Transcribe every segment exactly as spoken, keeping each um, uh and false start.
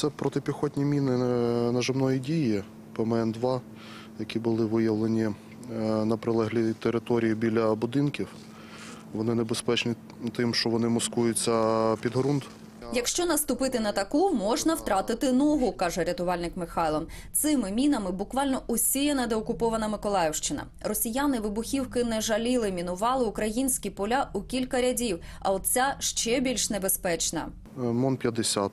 Це протипіхотні міни нажимної дії Пе Ем Ен два, які були виявлені на прилеглій території біля будинків. Вони небезпечні тим, що вони маскуються під ґрунт. Якщо наступити на таку, можна втратити ногу, каже рятувальник Михайло. Цими мінами буквально усіяна деокупована Миколаївщина. Росіяни вибухівки не жаліли, мінували українські поля у кілька рядів, а оця ще більш небезпечна. Мон п'ятдесят.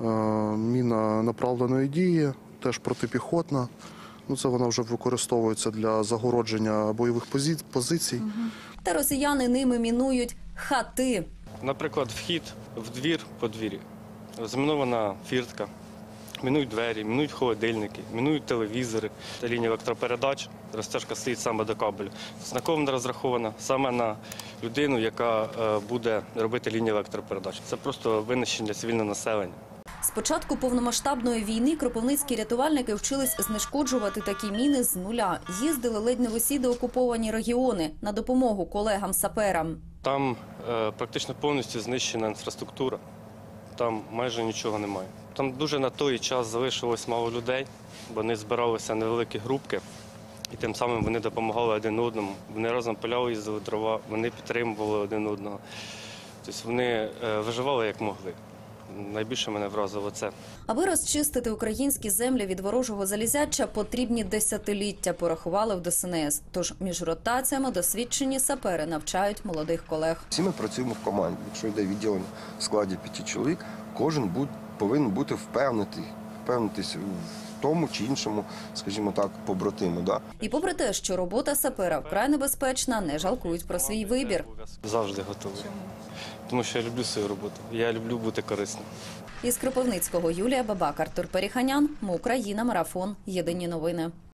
Міна направленої дії, теж протипіхотна. Ну, це вона вже використовується для загородження бойових позицій. Угу. Та росіяни ними мінують хати. Наприклад, вхід в двір по двір'ї. Замінована фіртка, мінують двері, мінують холодильники, мінують телевізори. Лінія електропередач, розтяжка стоїть саме до кабелю. Знаково розрахована саме на людину, яка буде робити лінію електропередач. Це просто винищення цивільного населення. З початку повномасштабної війни кропивницькі рятувальники вчились знешкоджувати такі міни з нуля. Їздили ледь не в усі деокуповані регіони на допомогу колегам-саперам. Там е, практично повністю знищена інфраструктура, там майже нічого немає. Там дуже на той час залишилось мало людей, бо вони збиралися невеликі групки, і тим самим вони допомагали один одному. Вони разом пиляли, їздили дрова, вони підтримували один одного. Тобто вони е, виживали як могли. Найбільше мене вразило це. Аби розчистити українські землі від ворожого залізяча, потрібні десятиліття, порахували в Де Ес Ен Ес. Тож між ротаціями досвідчені сапери навчають молодих колег. Всі ми працюємо в команді. Якщо йде відділення в складі п'яти чоловік, кожен будь, повинен бути впевнений, впевнитись в тому чи іншому, скажімо так, побратиму. Да? І попри те, що робота сапера вкрай небезпечна, не жалкують про свій вибір. Завжди готовий. Тому що я люблю свою роботу, я люблю бути корисним. Із Кропивницького Юлія Бабак, Артур Періханян, Ми Україна, Марафон, Єдині новини.